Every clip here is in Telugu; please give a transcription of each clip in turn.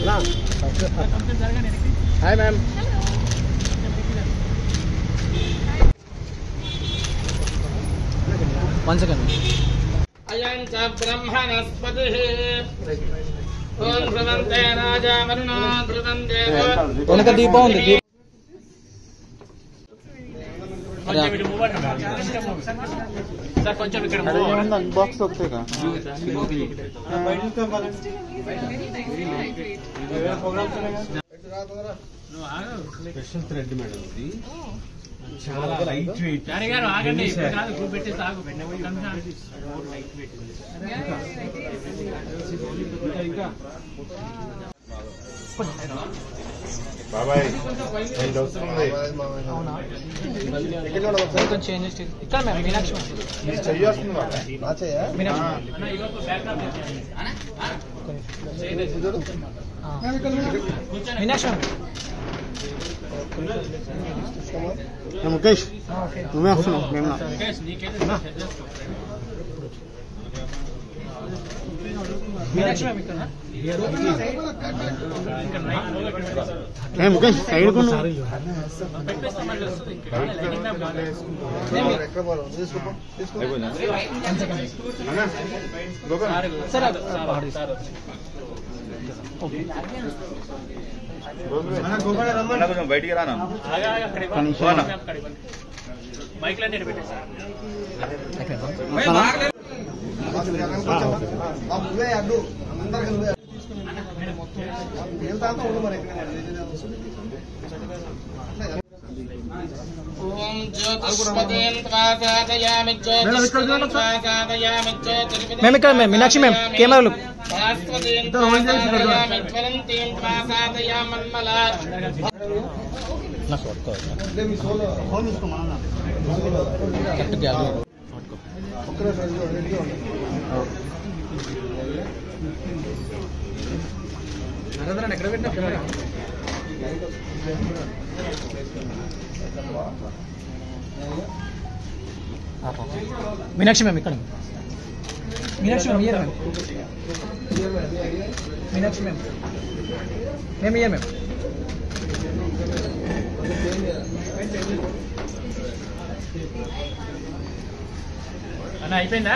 Hi ma'am. One second. Ayan sa Brahmanaspatihi. Om Pramante Raja Varuna Pramante. వెనక దీపం ఉంది. సార్ కొంచెం ఇక్కడ బాక్స్ వస్తాయిగా థ్రెడ్ మేడం ఇది చాలా లైట్ వెయిట్. ఆగండి పెట్టి సాగు లైట్ వెయిట్ బాబాయ్ ఇక్కడ మ్యామ్ మీనాక్షి మీనాక్షి ముఖేష్ నువ్వే వస్తున్నావు మేము మీనాక్షి మ్యామ్ ఇక్కడ ముఖేష్ సైడ్ కొను కొంచెం బయటికి రానా మైక్ లన్నీ పెట్టేసారు ఓం జ్యోతిష్పదేంద్రాసాదయామి జ్యోతిష్పదేంద్రాసాదయామి జ్యోతిర్విదే మేము ఇక్కడ మ్యామ్ మీనాక్షి మ్యామ్ కెమెరాలు భాస్వదేంద్రాసాదయామి జ్వలంతేంద్రాసాదయామన్మలాత్ నరేంద్ర ఎక్కడ పెట్టినా కెమెరా మీనాక్షి మ్యామ్ ఇక్కడ Meenakshi ma'am year ma'am Meenakshi ma'am మేము ఇయర్ మ్యామ్ అన్న అయిపోయిందా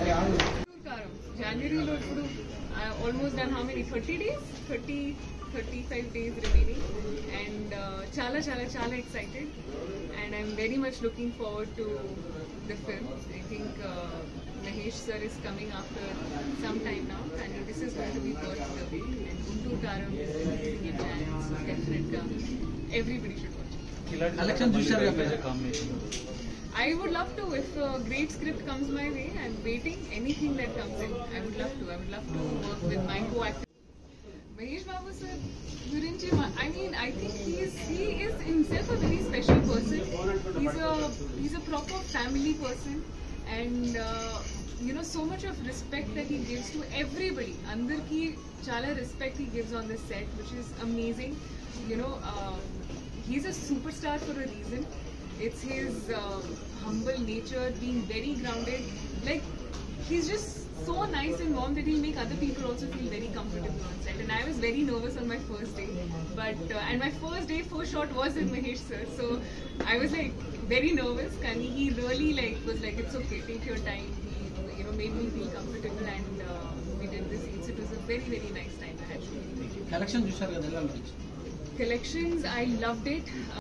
January almost done how many 30 days 35 days remaining and chala excited and I'm very much looking forward to the film. I think Mahesh sir is coming after some time now and this is going to be first and Guntur Karam is releasing in January, so definitely everybody should watch it. Election చూశారు కదా combination I would love to. If a great script comes my way, I'm waiting. Anything that comes in, I would love to. I would love to work with my co-actor. Mahesh Babu sir, I mean, I think he is himself a very special person. He's a proper family person, and so much of respect that he gives to everybody. Andarki chala respect he gives on this set, which is amazing. He's a superstar for a reason. It's his humble nature, being very grounded. Like, he's just so nice and warm that he'll make other people also feel very comfortable on set. And I was very nervous on my first day. But, and my first day, first shot was with Mahesh sir. So, I was like, very nervous. And he really was like, it's okay, take your time. He, made me feel comfortable and we did this scene. So, it was a very, very nice time to actually. Election చూశారు కదా Collections, I loved it.